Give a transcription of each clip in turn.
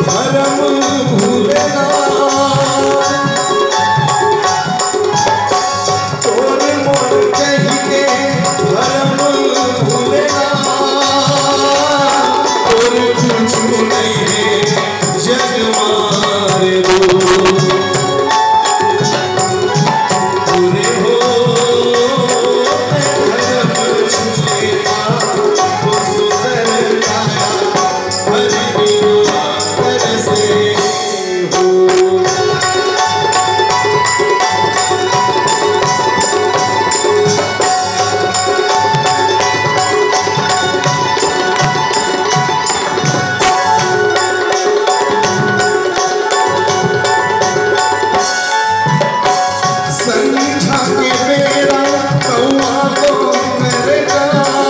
भरम भूलेगा तोर मोर कही के भरम भूलेगा और कुछ नहीं है जग मारे दो पूरे हो भरम छुलेगा वो सुंदर काया हरि बिना तरसे हो संझा के बेरा कौआ को करेगा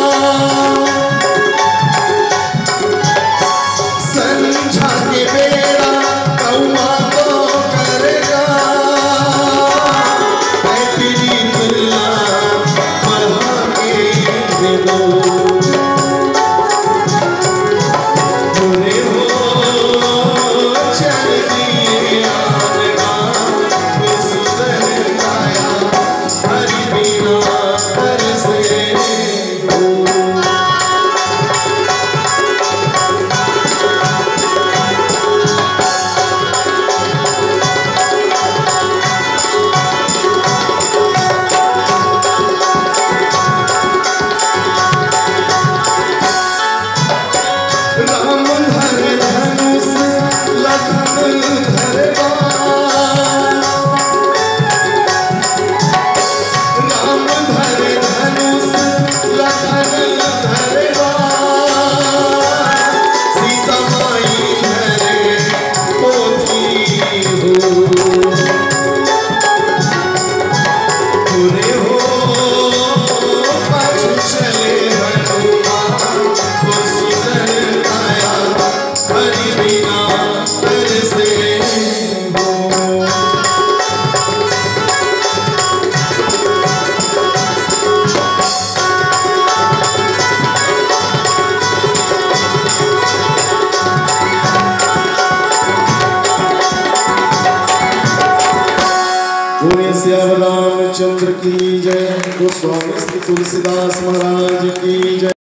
संझा के बेरा कौआ को करेगा तेरी तुलना बढ़ा के दे दो बुरे हो चल दिए आनेगा वो सुंदर काया हरि बिना तरसे हो राम धर धनुष लखन धरवा राम धर धनुष लखन धरवा सीता माई धरे पोथी हो पूरे हो पाछू चले हनुमान वो सुंदर काया हरि बिना तरसे हो बोले श्याम रामचंद्र की जय। गोस्वामी श्री तुलसीदास महाराज की जय।